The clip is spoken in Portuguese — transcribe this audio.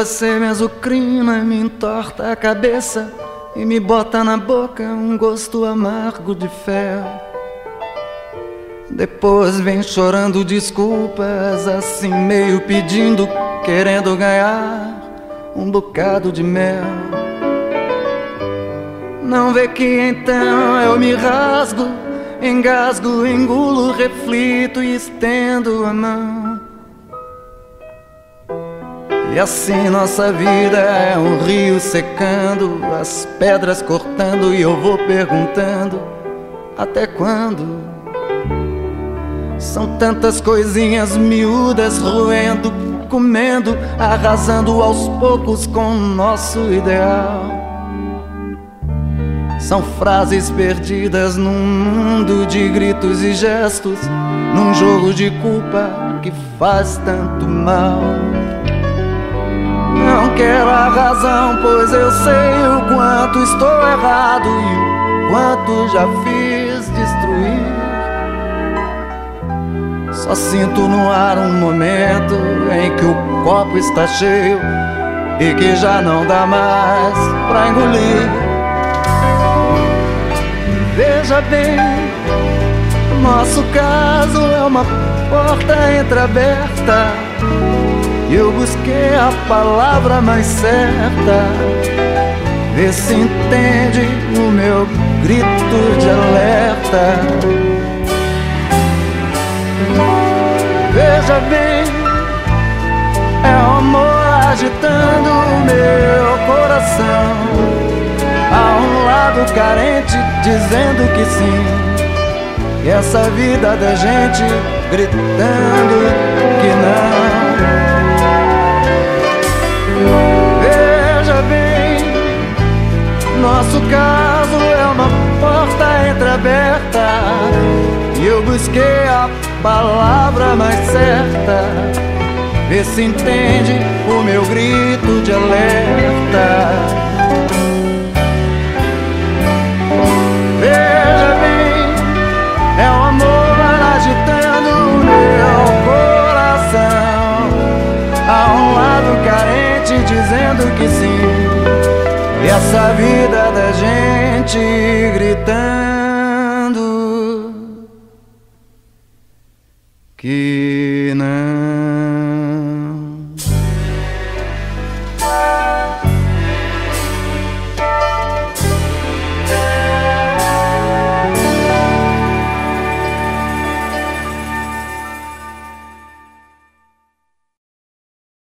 você me azucrina, me entorta a cabeça e me bota na boca um gosto amargo de fel. Depois vem chorando desculpas, assim meio pedindo, querendo ganhar um bocado de mel. Não vê que então eu me rasgo, engasgo, engulo, reflito e estendo a mão. E assim nossa vida é um rio secando, as pedras cortando e eu vou perguntando: até quando? São tantas coisinhas miúdas roendo, comendo, arrasando aos poucos com o nosso ideal. São frases perdidas num mundo de gritos e gestos, num jogo de culpa que faz tanto mal. Não quero a razão, pois eu sei o quanto estou errado e o quanto já fiz destruir. Só sinto no ar um momento em que o copo está cheio e que já não dá mais pra engolir. Veja bem, nosso caso é uma porta entreaberta e eu busquei a palavra mais certa. Vê se entende o meu grito de alerta. Veja bem, é o amor agitando o meu coração. Há um lado carente dizendo que sim, e essa vida da gente gritando que não. Veja bem, nosso caso é uma porta entreaberta e eu busquei a palavra mais certa. Vê se entende o meu grito de alerta. Veja bem, é o amor agitando o meu coração. Há um lado carente dizendo que sim, e essa vida da gente gritando que não.